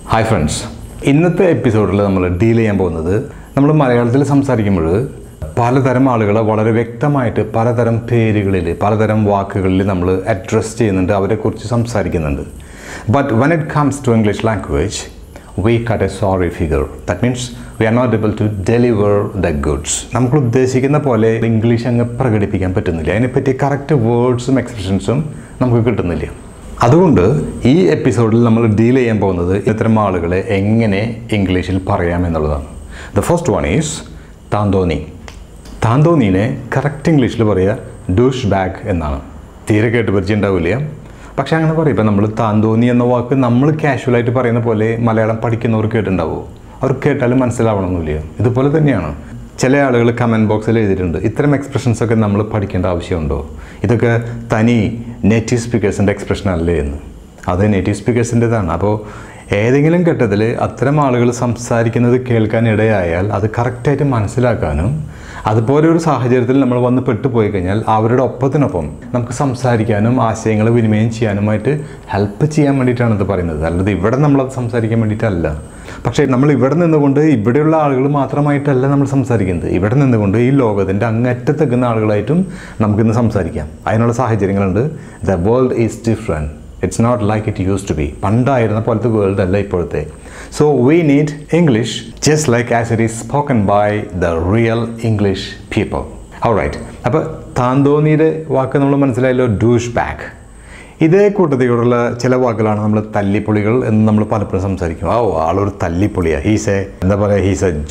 Hi friends, ഇന്നത്തെ എപ്പിസോഡിൽ നമ്മൾ ഡീൽ ചെയ്യാൻ പോകുന്നത് നമ്മൾ മലയാളത്തിൽ സംസാരിക്കുമ്പോൾ പലതരം ആളുകളെ വളരെ വ്യക്തമായിട്ട് പലതരം പേരുകളിൽ പലതരം വാക്കുകളിൽ നമ്മൾ അഡ്രസ്സ് ചെയ്യുന്നുണ്ട്, അവരെക്കുറിച്ച് സംസാരിക്കുന്നുണ്ട്. But when it comes to English language we cut a sorry figure. That means we are not able to deliver the goods. നമുക്ക് ഉദ്ദേശിക്കുന്ന പോലെ ഇംഗ്ലീഷ് അങ്ങ് പ്രകടിപ്പിക്കാൻ പറ്റുന്നില്ല, അതിനെപ്പറ്റി കറക്റ്റ് വേർഡ്സും എക്സ്പ്രഷൻസും നമുക്ക് കിട്ടുന്നില്ല. അതുകൊണ്ട് ഈ എപ്പിസോഡിൽ നമ്മൾ ഡീൽ ചെയ്യാൻ പോകുന്നത് ഇത്തരം ആളുകളെ എങ്ങനെ ഇംഗ്ലീഷിൽ പറയാം എന്നുള്ളതാണ്. ദ ഫസ്റ്റ് വൺ ഈസ് താന്തോന്നി. താന്തോന്നീനെ കറക്റ്റ് ഇംഗ്ലീഷിൽ പറയുക ഡൂഷ് ബാഗ് എന്നാണ്. തീരെ കേട്ട് പരിചയം ഉണ്ടാവില്ല, പക്ഷെ അങ്ങനെ പറയും. ഇപ്പം നമ്മൾ താന്തോന്നി എന്ന വാക്ക് നമ്മൾ കാഷ്വലായിട്ട് പറയുന്ന പോലെ മലയാളം പഠിക്കുന്നവർ കേട്ടിട്ടുണ്ടാവുമോ? അവർ കേട്ടാലും മനസ്സിലാവണമെന്നില്ല. ഇതുപോലെ തന്നെയാണ് ചില ആളുകൾ കമൻറ്റ് ബോക്സിൽ എഴുതിയിട്ടുണ്ട്, ഇത്തരം എക്സ്പ്രഷൻസൊക്കെ നമ്മൾ പഠിക്കേണ്ട ആവശ്യമുണ്ടോ? ഇതൊക്കെ തനി നേറ്റീവ് സ്പീക്കേഴ്സിൻ്റെ എക്സ്പ്രഷൻ അല്ലേ എന്ന്. അത് നേറ്റീവ് സ്പീക്കേഴ്സിൻ്റെതാണ്. അപ്പോൾ ഏതെങ്കിലും ഘട്ടത്തിൽ അത്തരം ആളുകൾ സംസാരിക്കുന്നത് കേൾക്കാൻ ഇടയായാൽ അത് കറക്റ്റായിട്ട് മനസ്സിലാക്കാനും അതുപോലെ ഒരു സാഹചര്യത്തിൽ നമ്മൾ വന്ന് പെട്ടുപോയി കഴിഞ്ഞാൽ അവരുടെ ഒപ്പത്തിനൊപ്പം നമുക്ക് സംസാരിക്കാനും ആശയങ്ങൾ വിനിമയം ചെയ്യാനുമായിട്ട് ഹെൽപ്പ് ചെയ്യാൻ വേണ്ടിയിട്ടാണ് ഇത് പറയുന്നത്. അല്ലാതെ ഇവിടെ നമ്മളത് സംസാരിക്കാൻ വേണ്ടിയിട്ടല്ല. പക്ഷേ നമ്മൾ ഇവിടെ നിന്നുകൊണ്ട് ഇവിടെയുള്ള ആളുകൾ മാത്രമായിട്ടല്ല നമ്മൾ സംസാരിക്കുന്നത്. ഇവിടെ നിന്നുകൊണ്ട് ഈ ലോകത്തിൻ്റെ അങ്ങറ്റത്തെക്കുന്ന ആളുകളായിട്ടും നമുക്കിന്ന് സംസാരിക്കാം. അതിനുള്ള സാഹചര്യങ്ങളുണ്ട്. The world is different. It's not like it use to be. പണ്ടായിരുന്ന പോലത്തെ വേൾഡ് അല്ല ഇപ്പോഴത്തെ. So we need English just like as it is spoken by the real English people. Alright. അപ്പോൾ താന്തോന്നിയുടെ വാക്ക് നമ്മൾ മനസ്സിലായല്ലോ, ഡൂഷ് ബാഗ്. ഇതേ കൂട്ടത്തിലുള്ള ചില വാക്കുകളാണ് നമ്മൾ തല്ലിപ്പൊളികൾ എന്ന് നമ്മൾ പലപ്പോഴും സംസാരിക്കും. ആളൊരു തല്ലിപ്പൊളിയാണ്, ഹീസ് എ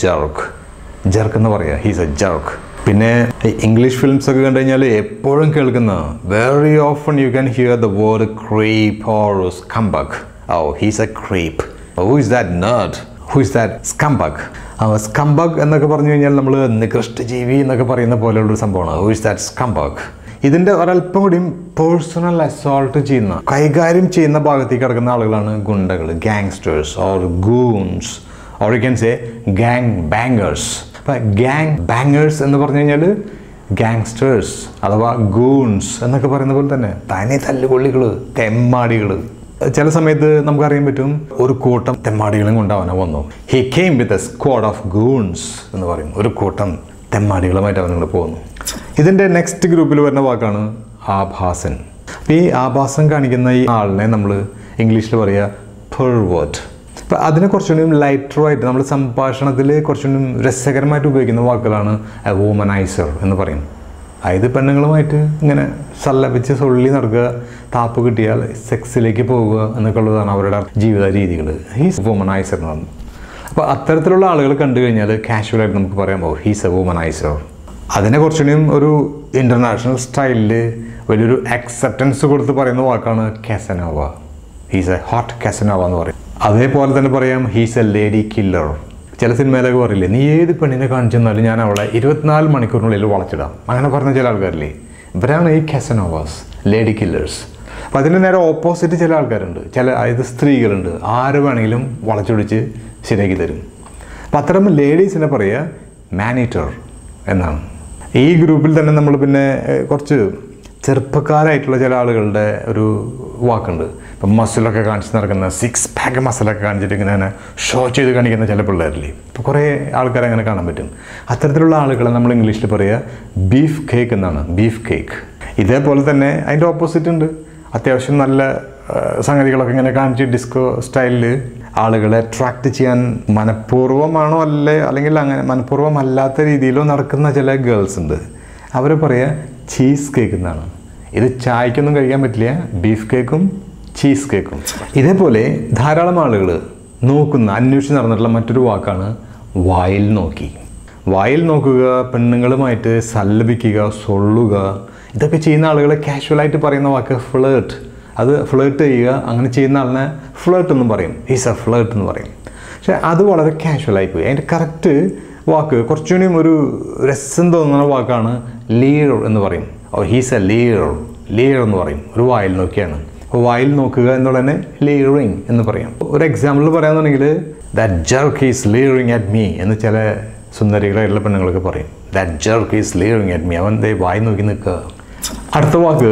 ജർക്ക് എന്ന് പറയുക, ഹീസ് എ ജർക്ക്. പിന്നെ ഇംഗ്ലീഷ് ഫിലിംസ് ഒക്കെ കണ്ടു കഴിഞ്ഞാൽ എപ്പോഴും കേൾക്കുന്ന very often you can hear the word creep or scumbag. He's a creep. Who is that nerd? Who is that scumbag? Scumbag എന്നൊക്കെ പറഞ്ഞു കഴിഞ്ഞാൽ നമ്മൾ നികൃഷ്ടജീവി എന്നൊക്കെ പറയുന്ന പോലെയുള്ളൊരു സംഭവമാണ്. Who is that scumbag? ഇതിൻ്റെ ഒരല്പം കൂടിയും പേഴ്സണൽ അസോൾട്ട് ചെയ്യുന്ന, കൈകാര്യം ചെയ്യുന്ന ഭാഗത്തേക്ക് കിടക്കുന്ന ആളുകളാണ് ഗുണ്ടകൾ, gangsters or goons or you can say gang bankers. അപ്പം ഗാങ് ബാങ്കേഴ്സ് എന്ന് പറഞ്ഞു കഴിഞ്ഞാൽ ഗാങ്സ്റ്റേഴ്സ് അഥവാ ഗൂൺസ് എന്നൊക്കെ പറയുന്ന പോലെ തന്നെ തനി തല്ലുകൊള്ളികൾ, തെമ്മാടികൾ. ചില സമയത്ത് നമുക്കറിയാൻ പറ്റും ഒരു കൂട്ടം തെമ്മാടികളും കൊണ്ടവനെ വന്നു. He came with a squad of goons എന്ന് പറയും. ഒരു കൂട്ടം തെമ്മാടികളുമായിട്ട് അവനോട് പോകുന്നു. ഇതിൻ്റെ നെക്സ്റ്റ് ഗ്രൂപ്പിൽ വരുന്ന വാക്കാണ് ആഭാസൻ. ഈ ആഭാസം കാണിക്കുന്ന ഈ ആളിനെ നമ്മൾ ഇംഗ്ലീഷിൽ പറയുക പെർവേർട്ട്. അപ്പം അതിനെ കുറച്ചുകൂടി ലൈറ്ററുമായിട്ട് നമ്മൾ സംഭാഷണത്തിൽ കുറച്ചുകൂടി രസകരമായിട്ട് ഉപയോഗിക്കുന്ന വാക്കുകളാണ് എ വുമനൈസർ എന്ന് പറയും. അതായത് പെണ്ണുങ്ങളുമായിട്ട് ഇങ്ങനെ സല്ലപിച്ച് സൊള്ളി നടക്കുക, താപ്പ് കിട്ടിയാൽ സെക്സിലേക്ക് പോവുക എന്നൊക്കെ ഉള്ളതാണ് അവരുടെ ജീവിത രീതികൾ. ഹീസ് വുമനൈസർ എന്ന് പറഞ്ഞു. അപ്പോൾ അത്തരത്തിലുള്ള ആളുകൾ കണ്ടു കഴിഞ്ഞാൽ കാഷ്വലായിട്ട് നമുക്ക് പറയാൻ പോകും ഹീസ് എ വുമനൈസർ. അതിനെ കുറച്ചുകൂടിയും ഒരു ഇൻ്റർനാഷണൽ സ്റ്റൈലിൽ വലിയൊരു അക്സെപ്റ്റൻസ് കൊടുത്ത് പറയുന്ന വാക്കാണ് Casanova. He's a hot Casanova എന്ന് പറയും. അതേപോലെ തന്നെ പറയാം ഹീസ് എ ലേഡി കില്ലർ. ചില സിനിമയിലൊക്കെ പറയില്ലേ, നീ ഏത് പെണ്ണിനെ കാണിച്ചെന്നാലും ഞാൻ അവളെ 24 മണിക്കൂറിനുള്ളിൽ വളച്ചിടാം, അങ്ങനെ പറഞ്ഞ ചില ആൾക്കാരില്ലേ, ഇവരാണ് ഈ കാസനോവാസ്, ലേഡി കില്ലേഴ്സ്. അപ്പോൾ അതിന് നേരെ ഓപ്പോസിറ്റ് ചില ആൾക്കാരുണ്ട്, അതായത് സ്ത്രീകളുണ്ട്, ആര് വേണമെങ്കിലും വളച്ചൊടിച്ച് ശരിയാക്കി തരും. അപ്പോൾ അത്തരം ലേഡീസിനെ പറയുക മാനീറ്റർ എന്നാണ്. ഈ ഗ്രൂപ്പിൽ തന്നെ നമ്മൾ പിന്നെ കുറച്ച് ചെറുപ്പക്കാരായിട്ടുള്ള ചില ആളുകളുടെ ഒരു വാക്കുണ്ട്. ഇപ്പം മസിലൊക്കെ കാണിച്ച് നടക്കുന്ന, 6 പാക്ക് മസിലൊക്കെ കാണിച്ചിട്ട് ഇങ്ങനെ ഷോ ചെയ്ത് കാണിക്കുന്ന ചില പിള്ളേരില്ലേ, ഇപ്പോൾ കുറേ ആൾക്കാരെ അങ്ങനെ കാണാൻ പറ്റും. അത്തരത്തിലുള്ള ആളുകളെ നമ്മൾ ഇംഗ്ലീഷിൽ പറയുക ബീഫ് കേക്ക് എന്നാണ്, ബീഫ് കേക്ക്. ഇതേപോലെ തന്നെ അതിൻ്റെ ഓപ്പോസിറ്റ് ഉണ്ട്. അത്യാവശ്യം നല്ല സംഗതികളൊക്കെ ഇങ്ങനെ കാണിച്ച് ഡിസ്കോ സ്റ്റൈലിൽ ആളുകളെ അട്രാക്റ്റ് ചെയ്യാൻ മനഃപൂർവ്വമാണോ അല്ലെങ്കിൽ അങ്ങനെ മനഃപൂർവ്വമല്ലാത്ത രീതിയിലോ നടക്കുന്ന ചില ഗേൾസ് ഉണ്ട്. അവർ പറയുക ചീസ് കേക്ക് എന്നാണ്. ഇത് ചായക്കൊന്നും കഴിക്കാൻ പറ്റില്ല, ബീഫ് കേക്കും ചീസ് കേക്കും. ഇതേപോലെ ധാരാളം ആളുകൾ അന്വേഷിച്ച് നടന്നിട്ടുള്ള മറ്റൊരു വാക്കാണ് വായിൽ നോക്കി. വായിൽ നോക്കുക, പെണ്ണുങ്ങളുമായിട്ട് സല്ലപിക്കുക, സൊള്ളുക, ഇതൊക്കെ ചെയ്യുന്ന ആളുകളെ കാഷ്വലായിട്ട് പറയുന്ന വാക്ക് ഫ്ലേർട്ട്. അത് ഫ്ലേർട്ട് ചെയ്യുക, അങ്ങനെ ചെയ്യുന്ന ആളിനെ ഫ്ലേർട്ട് എന്നും പറയും, ഹീസ് എ ഫ്ലേർട്ട് എന്ന് പറയും. പക്ഷെ അത് വളരെ കാഷ്വലായി പോയി. അതിൻ്റെ കറക്റ്റ് വാക്ക് കുറച്ചുകൂടിയും ഒരു രസം തോന്നുന്ന വാക്കാണ് ലീർ എന്ന് പറയും. ഹീസ് എ ലീർ എന്ന് പറയും. ഒരു വായിൽ നോക്കിയാണ്. അപ്പോൾ വായിൽ നോക്കുക എന്നുള്ളതിനെ ലീറിങ് എന്ന് പറയാം. ഒരു എക്സാമ്പിൾ പറയാന്നുണ്ടെങ്കിൽ that jerk is leering at me എന്ന് ചില സുന്ദരികളായിട്ടുള്ള പെണ്ണുങ്ങളൊക്കെ പറയും. That jerk is leering at me. അവൻ വായി നോക്കി നിൽക്കുക. അടുത്ത വാക്ക്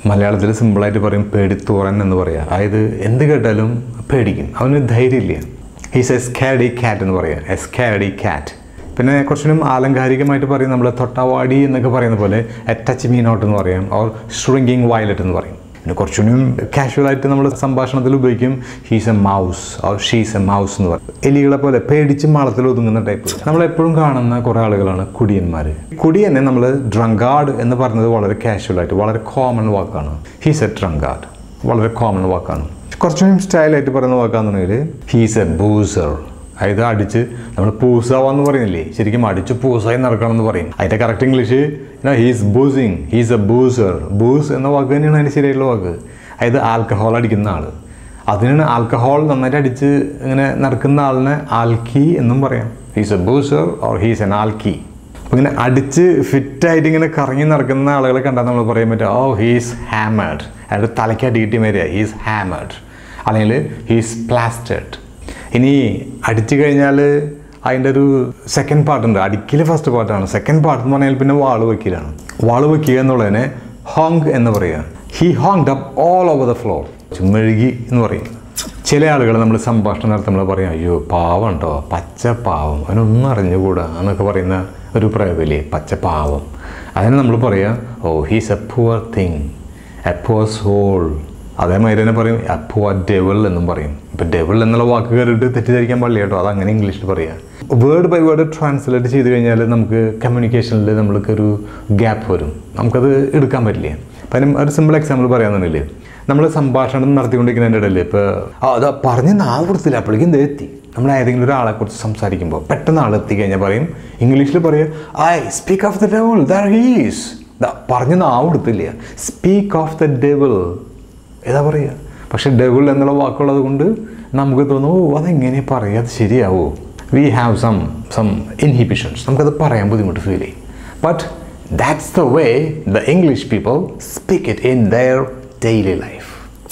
മലയാളത്തിൽ സിമ്പിളായിട്ട് പറയും പേടിത്തോറൻ എന്ന് പറയാം. അതായത് എന്ത് കേട്ടാലും പേടിക്കും, അവന് ധൈര്യമില്ല. ഹീസ് എ സ്കാഡി ക്യാറ്റ് എന്ന് പറയാം, എ സ്കാഡി ക്യാറ്റ്. പിന്നെ കുറച്ചും ആലങ്കാരികമായിട്ട് പറയും നമ്മൾ തൊട്ടാവാടി എന്നൊക്കെ പറയുന്ന പോലെ എ ടച്ച് മീ നോട്ട് എന്ന് പറയാം, ഓർ ഷ്രിങ്കിങ് വയലറ്റ് എന്ന് പറയും. പിന്നെ കുറച്ചുകൂടി കാഷ്വലായിട്ട് നമ്മൾ സംഭാഷണത്തിൽ ഉപയോഗിക്കും he's a mouse or she's a mouse എന്ന് പറയും. എലികളെ പോലെ പേടിച്ച് മാളത്തിൽ ഒതുങ്ങുന്ന ടൈപ്പ്. നമ്മളെപ്പോഴും കാണുന്ന കുറേ ആളുകളാണ് കുടിയന്മാർ. കുടിയനെ നമ്മൾ ഡ്രങ്കാർഡ് എന്ന് പറയുന്നത് വളരെ കാഷ്വലായിട്ട് വളരെ കോമൺ വാക്കാണ്. ഹീസ് എ ഡ്രങ്കാർഡ് വളരെ കോമൺ വാക്കാണ്. കുറച്ചും സ്റ്റൈലായിട്ട് പറയുന്ന വാക്കാണെന്നുണ്ടെങ്കിൽ ഹീസ് എ ബൂസർ. അതായത് അടിച്ച് നമ്മൾ പൂസാവാന്ന് പറയുന്നില്ലേ, ശരിക്കും അടിച്ച് പൂസായി നടക്കണം എന്ന് പറയും. അതിൻ്റെ correct English he's boozing, he's a boozer. Booze എന്ന വാക്ക് തന്നെയാണ് അതിൻ്റെ ശരിയായിട്ടുള്ള വാക്ക്. അതായത് ആൽക്കഹോൾ അടിക്കുന്ന ആൾ. അതിനാണ് ആൽക്കഹോൾ നന്നായിട്ട് അടിച്ച് ഇങ്ങനെ നടക്കുന്ന ആളിനെ ആൽക്കി എന്നും പറയാം. He's a boozer or he's an alkie. അപ്പോൾ ഇങ്ങനെ അടിച്ച് ഫിറ്റായിട്ട് ഇങ്ങനെ കറങ്ങി നടക്കുന്ന ആളുകളെ കണ്ടാൽ നമ്മൾ പറയാൻ പറ്റും ഓ ഹീസ് ഹാമേഡ്. അയാളുടെ തലയ്ക്ക് അടികിട്ടി വരിക ഹീസ് ഹാമേഡ്, അല്ലെങ്കിൽ ഹീസ് പ്ലാസ്റ്റേഡ്. ഇനി അടിച്ചു കഴിഞ്ഞാൽ അതിൻ്റെ ഒരു സെക്കൻഡ് പാർട്ടുണ്ട്. അടിക്കൽ ഫസ്റ്റ് പാർട്ടാണ്. സെക്കൻഡ് പാർട്ട് എന്ന് പറഞ്ഞാൽ പിന്നെ വാള് വയ്ക്കലാണ്. വാള് വയ്ക്കുക എന്നുള്ളതിനെ ഹോങ് എന്ന് പറയുക. He honked up all over the floor. മെഴുകി എന്ന് പറയും. ചില ആളുകൾ നമ്മൾ സംഭാഷണം നടത്തുമ്പോൾ പറയും അയ്യോ പാവം ഉണ്ടോ, പച്ച പാവം, അവനൊന്നും അറിഞ്ഞുകൂടാ എന്നൊക്കെ പറയുന്ന ഒരു പ്രയോഗമില്ലേ, പച്ച പാവം. അതിന് നമ്മൾ പറയുക oh he's a poor thing, a poor soul. അതേമാതിരി തന്നെ പറയും എ പുവർ ഡെവിൾ എന്നും പറയും. ഇപ്പം ഡെവിൾ എന്നുള്ള വാക്ക് കേട്ടിട്ട് തെറ്റിദ്ധരിക്കാൻ പാടില്ല കേട്ടോ, അതങ്ങനെ ഇംഗ്ലീഷിൽ പറയുക. വേർഡ് ബൈ വേർഡ് ട്രാൻസ്ലേറ്റ് ചെയ്ത് കഴിഞ്ഞാൽ നമുക്ക് കമ്മ്യൂണിക്കേഷനിൽ നമ്മൾക്കൊരു ഗ്യാപ്പ് വരും, നമുക്കത് എടുക്കാൻ പറ്റില്ല. അപ്പം അതിന് ഒരു സിമ്പിൾ എക്സാമ്പിൾ പറയാമെന്നുണ്ടെങ്കിൽ നമ്മൾ സംഭാഷണം നടത്തിക്കൊണ്ടിരിക്കുന്നതിൻ്റെ ഇടയിൽ ഇപ്പോൾ അത് പറഞ്ഞ് നാവ് കൊടുത്തില്ല അപ്പോഴേക്കും ഇത് എത്തി. നമ്മൾ ഏതെങ്കിലും ഒരാളെക്കുറിച്ച് സംസാരിക്കുമ്പോൾ പെട്ടെന്ന് ആൾ എത്തിക്കഴിഞ്ഞാൽ പറയും ഇംഗ്ലീഷിൽ പറയുക I speak of the devil there he's. പറഞ്ഞ് നാവ് കൊടുത്തില്ല, സ്പീക്ക് ഓഫ് ദ ഡെവിൾ ഏതാ പറയുക. പക്ഷെ ഡെവിൾ എന്നുള്ള വാക്കുള്ളത് കൊണ്ട് നമുക്ക് തോന്നും ഓ അതെങ്ങനെ പറയുക, അത് ശരിയാവോ. വി ഹാവ് സം ഇൻഹിബിഷൻസ്, നമുക്കത് പറയാൻ ബുദ്ധിമുട്ട് ഫീൽ ചെയ്യും. But that's the way the English people speak it in their daily life.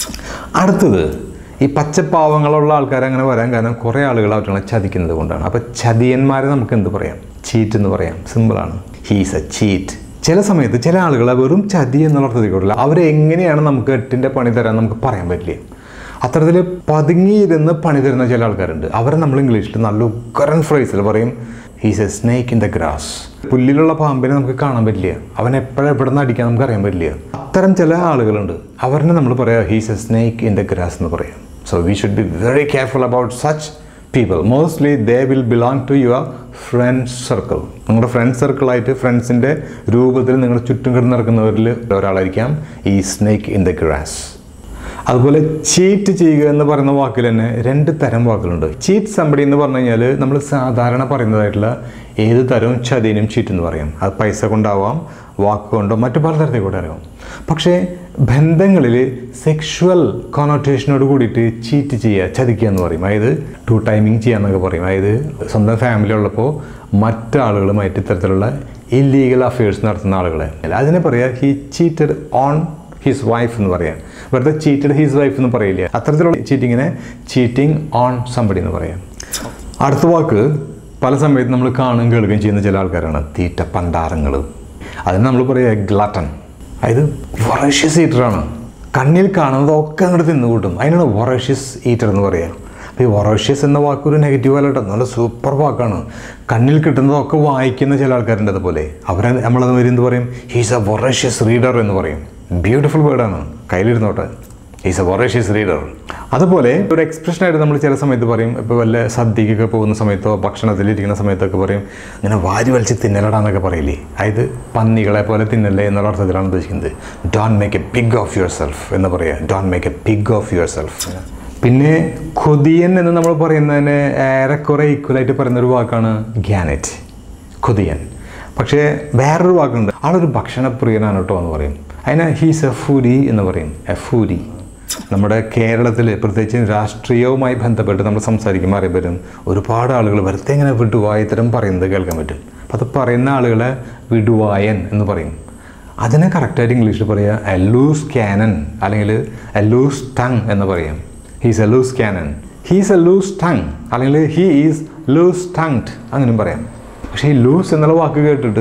അടുത്തത് ഈ പച്ചപ്പാവങ്ങളുള്ള ആൾക്കാർ അങ്ങനെ വരാൻ കാരണം കുറേ ആളുകൾ അവരുടെ ചതിക്കുന്നത് കൊണ്ടാണ്. അപ്പോൾ ചതിയന്മാരെ നമുക്ക് എന്ത് പറയാം, ചീറ്റ് എന്ന് പറയാം. സിമ്പിളാണ്, ഹീസ് എ ചീറ്റ്. ചില സമയത്ത് ചില ആളുകളെ വെറും ചതി എന്നുള്ള അർത്ഥത്തിൽ കൂടില്ല, അവരെങ്ങനെയാണ് നമുക്ക് എട്ടിൻ്റെ പണി തരാൻ നമുക്ക് പറയാൻ പറ്റില്ല. അത്തരത്തിൽ പതുങ്ങിയിരുന്ന് പണി തരുന്ന ചില ആൾക്കാരുണ്ട്. അവരെ നമ്മൾ ഇംഗ്ലീഷിൽ നല്ല ഉക്കരൻ ഫ്രേസിൽ പറയും he's a snake in the grass. പുല്ലിലുള്ള പാമ്പിനെ നമുക്ക് കാണാൻ പറ്റില്ല, അവൻ എവിടെ നിന്ന് അടിക്കാൻ നമുക്ക് അറിയാൻ പറ്റില്ല. അത്തരം ചില ആളുകളുണ്ട്, അവരെ നമ്മൾ പറയാം he's a snake in the grass എന്ന് പറയാം. So we should be very careful about such people. Mostly they will belong to your friend circle. നിങ്ങളുടെ ഫ്രണ്ട് സർക്കിളായിട്ട് ഫ്രണ്ട്സിൻ്റെ രൂപത്തിൽ നിങ്ങളുടെ ചുറ്റും കിടന്ന് നടക്കുന്നവരിൽ ഒരാളായിരിക്കാം ഈ സ്നേക്ക് ഇൻ ദ ഗ്രാസ്. അതുപോലെ ചീറ്റ് ചെയ്യുക എന്ന് പറയുന്ന വാക്കിൽ തന്നെ രണ്ട് തരം വാക്കുകളുണ്ട്. ചീറ്റ് സംബടി എന്ന് പറഞ്ഞു കഴിഞ്ഞാൽ നമ്മൾ സാധാരണ പറയുന്നതായിട്ടുള്ള ഏത് തരവും ചതിനും ചീറ്റ് എന്ന് പറയാം. അത് പൈസ കൊണ്ടാവാം, വാക്ക് കൊണ്ടോ മറ്റു പലതരത്തിൽ കൂടെ അറിയാം. പക്ഷേ ബന്ധങ്ങളിൽ സെക്ഷുവൽ കൊണോട്ടേഷനോട് കൂടിയിട്ട് ചീറ്റ് ചെയ്യുക, ചതിക്കുക എന്ന് പറയും. അതായത് ടു ടൈമിങ് ചെയ്യുക എന്നൊക്കെ പറയും. അതായത് സ്വന്തം ഫാമിലി ഉള്ളപ്പോൾ മറ്റാളുകളുമായിട്ട് ഇത്തരത്തിലുള്ള ഇല്ലീഗൽ അഫയേഴ്സ് നടത്തുന്ന ആളുകളെ അതിനെ പറയുക he cheated on his wife എന്ന് പറയാം. വെറുതെ ചീറ്റഡ് ഹിസ് വൈഫ് എന്ന് പറയില്ല. അത്തരത്തിലുള്ള ചീറ്റിങ്ങിനെ ചീറ്റിംഗ് ഓൺ സംബടി എന്ന് പറയാം. അടുത്ത വാക്ക് പല സമയത്ത് നമ്മൾ കാണുകയും കേൾക്കുകയും ചെയ്യുന്ന ചില ആൾക്കാരാണ് തീറ്റ പണ്ടാരങ്ങൾ. അതിന് നമ്മൾ പറയുക ഗ്ലട്ടൺ. അതായത് വൊറേഷ്യസ് ഈറ്ററാണ്. കണ്ണിൽ കാണുന്നതൊക്കെ അങ്ങോട്ട് തിന്നുകൂട്ടും, അതിനാണ് വൊറേഷ്യസ് ഈറ്റർ എന്ന് പറയുക. അപ്പോൾ ഈ വൊറേഷ്യസ് എന്ന വാക്കൊരു നെഗറ്റീവ് അല്ലാട്ടോ, നല്ല സൂപ്പർ വാക്കാണ്. കണ്ണിൽ കിട്ടുന്നതൊക്കെ വായിക്കുന്ന ചില ആൾക്കാരുണ്ട്. അതുപോലെ അവരെ നമ്മളത് വരെ എന്ത് പറയും, ഹീസ് എ വൊറേഷ്യസ് റീഡർ എന്ന് പറയും. ബ്യൂട്ടിഫുൾ വേർഡാണ്, കയ്യിലിരുന്നോട്ടെ, ഹീസ് എ വൊറേഷ്യസ് റീഡർ. അതുപോലെ ഒരു എക്സ്പ്രഷനായിട്ട് നമ്മൾ ചില സമയത്ത് പറയും, ഇപ്പോൾ വല്ല സദ്യക്കൊക്കെ പോകുന്ന സമയത്തോ ഭക്ഷണത്തിലിരിക്കുന്ന സമയത്തൊക്കെ പറയും ഇങ്ങനെ വാരി വലിച്ച് തിന്നലടാന്നൊക്കെ പറയില്ലേ. അതായത് പന്നികളെ പോലെ തിന്നല്ലേ എന്നുള്ള അർത്ഥത്തിലാണ് ഉദ്ദേശിക്കുന്നത്. Don't make a pig of yourself എന്ന് പറയുക, don't make a pig of yourself. പിന്നെ കൊതിയൻ എന്ന് നമ്മൾ പറയുന്നതിന് ഏറെക്കുറെ ഈക്വലായിട്ട് പറയുന്നൊരു വാക്കാണ് ഗ്യാനറ്റ്, കൊതിയൻ. പക്ഷേ വേറൊരു വാക്കുണ്ട്, ആളൊരു ഭക്ഷണപ്രിയനാണ് കേട്ടോ എന്ന് പറയും. അതിന് ഹീസ് എ ഫൂരി എന്ന് പറയും, എ ഫൂരി. നമ്മുടെ കേരളത്തിൽ പ്രത്യേകിച്ച് രാഷ്ട്രീയവുമായി ബന്ധപ്പെട്ട് നമ്മൾ സംസാരിക്കുമ്പോൾ അറിയാൻ പറ്റും ഒരുപാട് ആളുകൾ വെറുതെ ഇങ്ങനെ വിടുവായത്തരം പറയുന്നത് കേൾക്കാൻ പറ്റും. അപ്പോൾ അത് പറയുന്ന ആളുകളെ വിടുവായൻ എന്ന് പറയും. അതിനെ കറക്റ്റായിട്ട് ഇംഗ്ലീഷിൽ പറയുക എ ലൂസ് ക്യാനൻ, അല്ലെങ്കിൽ എ ലൂസ് ടങ് എന്ന് പറയാം. He's a loose cannon, he's a loose tongue, അല്ലെങ്കിൽ ഹീ ഈസ് ലൂസ് ടങ്ഡ് അങ്ങനെയും പറയാം. പക്ഷേ ഈ ലൂസ് എന്നുള്ള വാക്ക് കേട്ടിട്ട്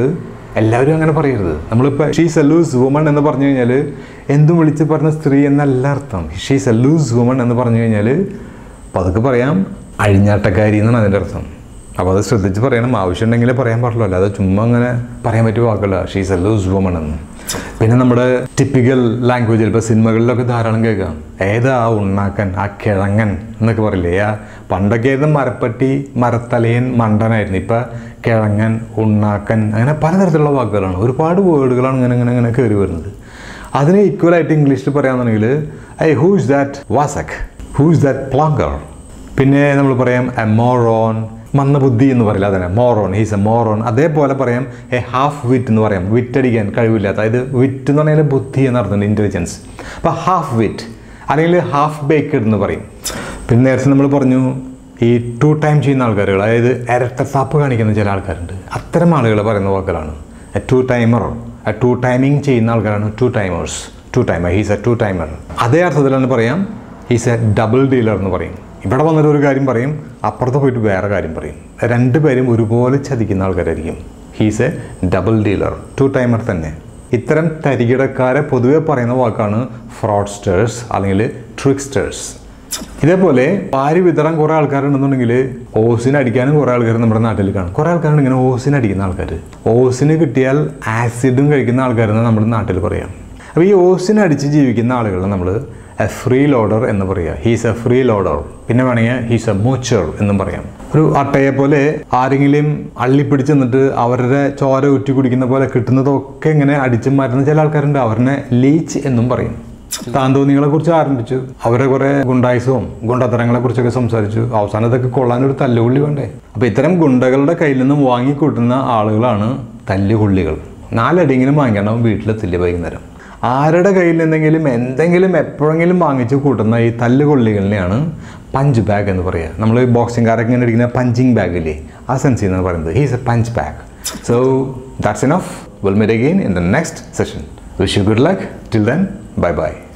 എല്ലാവരും അങ്ങനെ പറയരുത്. നമ്മളിപ്പോൾ ഷീസ് എ ലൂസ് വുമൺ എന്ന് പറഞ്ഞു കഴിഞ്ഞാൽ എന്തും വിളിച്ച് പറഞ്ഞ സ്ത്രീ എന്നല്ല അർത്ഥം. ഷീസ് എ ലൂസ് വുമൺ എന്ന് പറഞ്ഞു കഴിഞ്ഞാൽ പതുക്കെ പറയാം, അഴിഞ്ഞാട്ടക്കാരി എന്നാണ് അതിൻ്റെ അർത്ഥം. അപ്പോൾ അത് ശ്രദ്ധിച്ച് പറയണം. ആവശ്യമുണ്ടെങ്കിലേ പറയാൻ പാടുള്ളൂ, അല്ലാതെ ചുമ്മാ അങ്ങനെ പറയാൻ പറ്റിയ വാക്കല്ല ഷീസ് എ ലൂസ് വുമൺ എന്ന്. പിന്നെ നമ്മുടെ ടിപ്പിക്കൽ ലാംഗ്വേജിൽ ഇപ്പോൾ സിനിമകളിലൊക്കെ ധാരാളം കേൾക്കാം, ഏതാ ആ ഉണ്ണാക്കൻ, ആ കിഴങ്ങൻ എന്നൊക്കെ പറയില്ലേ. ആ പണ്ടൊക്കെ ആയിരുന്നു മരപ്പട്ടി, മരത്തലയൻ, മണ്ടനായിരുന്നു. ഇപ്പം കിഴങ്ങൻ, ഉണ്ണാക്കൻ, അങ്ങനെ പലതരത്തിലുള്ള വാക്കുകളാണ്. ഒരുപാട് വേർഡുകളാണ് ഇങ്ങനെ ഇങ്ങനെ ഇങ്ങനെ കയറി വരുന്നത്. അതിന് ഈക്വലായിട്ട് ഇംഗ്ലീഷിൽ പറയാമെന്നുണ്ടെങ്കിൽ who is that wassock, who is that plonker. പിന്നെ നമ്മൾ പറയാം എ മോറോൺ, മന്ദബുദ്ധി എന്ന് പറയില്ല, അതന്നെ മോറോൺ, ഹീസ് എ മോറോൺ. അതേപോലെ പറയാം എ ഹാഫ് വിറ്റ് എന്ന് പറയാം, വിറ്റടിക്കാൻ കഴിവില്ലാത്ത. അതായത് വിറ്റ് എന്ന് പറഞ്ഞാൽ ബുദ്ധി എന്നർത്ഥമുണ്ട്, ഇൻ്റലിജൻസ്. അപ്പോൾ ഹാഫ് വിറ്റ് അല്ലെങ്കിൽ ഹാഫ് ബേക്ക്ഡ് എന്ന് പറയും. പിന്നെ നേരത്തെ നമ്മൾ പറഞ്ഞു ഈ 2 ടൈം ചെയ്യുന്ന ആൾക്കാരുകൾ, അതായത് ഇരട്ടത്താപ്പ് കാണിക്കുന്ന ചില ആൾക്കാരുണ്ട്. അത്തരം ആളുകൾ പറയുന്ന വാക്കുകളാണ് എ 2 ടൈമർ. എ 2 ടൈമിങ് ചെയ്യുന്ന ആൾക്കാരാണ് 2 timers. 2 timer, he's a 2 timer. അതേ അർത്ഥത്തിലാണ് പറയാം ഹീസ് എ ഡബിൾ ഡീലർ എന്ന് പറയും. ഇവിടെ വന്നിട്ട് ഒരു കാര്യം പറയും, അപ്പുറത്ത് പോയിട്ട് വേറെ കാര്യം പറയും. രണ്ടുപേരും ഒരുപോലെ ചതിക്കുന്ന ആൾക്കാരായിരിക്കും. He's a double dealer, 2 timer തന്നെ. ഇത്തരം തരികിടക്കാരെ പൊതുവെ പറയുന്ന വാക്കാണ് ഫ്രോഡ്സ്റ്റേഴ്സ് അല്ലെങ്കിൽ ട്രിക്സ്റ്റേഴ്സ്. ഇതേപോലെ വാരി വിതറാൻ കുറേ ആൾക്കാരുണ്ടെന്നുണ്ടെങ്കിൽ ഓസിന് അടിക്കാനും കുറേ ആൾക്കാർ നമ്മുടെ നാട്ടിൽ കാണും. കുറേ ആൾക്കാരുണ്ട് ഇങ്ങനെ ഓസിന് അടിക്കുന്ന ആൾക്കാർ. ഓസിന് കിട്ടിയാൽ ആസിഡും കഴിക്കുന്ന ആൾക്കാരെന്ന് നമ്മുടെ നാട്ടിൽ പറയാം. അപ്പോൾ ഈ ഓസിന് അടിച്ച് ജീവിക്കുന്ന ആളുകളെ നമ്മൾ എ ഫ്രീ ലോഡർ എന്ന് പറയുക. He's a freeloader. പിന്നെ വേണമെങ്കിൽ ഹീസ് എ മൂച്ചർ എന്നും പറയാം. ഒരു അട്ടയെ പോലെ ആരെങ്കിലും അള്ളിപ്പിടിച്ച് നിന്നിട്ട് അവരുടെ ചോര ഊറ്റി കുടിക്കുന്ന പോലെ കിട്ടുന്നതൊക്കെ ഇങ്ങനെ അടിച്ചു മാറ്റുന്ന ചില ആൾക്കാരുണ്ട്. അവരെ ലീച്ച് എന്നും പറയും. താന്തോന്നികളെ കുറിച്ച് ആരംഭിച്ചു, അവരെ കുറേ ഗുണ്ടായുസവും ഗുണ്ടത്തരങ്ങളെ കുറിച്ചൊക്കെ സംസാരിച്ചു. അവസാനത്തൊക്കെ കൊള്ളാനൊരു തല്ലുകൊള്ളി വേണ്ടേ. അപ്പോൾ ഇത്തരം ഗുണ്ടകളുടെ കയ്യിൽ നിന്നും വാങ്ങിക്കൂട്ടുന്ന ആളുകളാണ് തല്ലുകൊള്ളികൾ. 4 അടിയെങ്കിലും വാങ്ങിക്കണം വീട്ടിലെത്തില്ല വൈകുന്നേരം. ആരുടെ കയ്യിൽ നിന്നെങ്കിലും എന്തെങ്കിലും എപ്പോഴെങ്കിലും വാങ്ങിച്ച് കൂട്ടുന്ന ഈ തല്ലുകൊള്ളികളിനെയാണ് പഞ്ച് ബാഗ് എന്ന് പറയുക. നമ്മൾ ബോക്സിംഗുകാരൊക്കെ ഇങ്ങനെ ഇരിക്കുന്ന പഞ്ചിങ് ബാഗില്ലേ, ആ സെൻസ് എന്നാണ് പറയുന്നത്. He's a punch bag. So that's enough. Will meet again in the next session. Wish you good luck. Till then, bye by.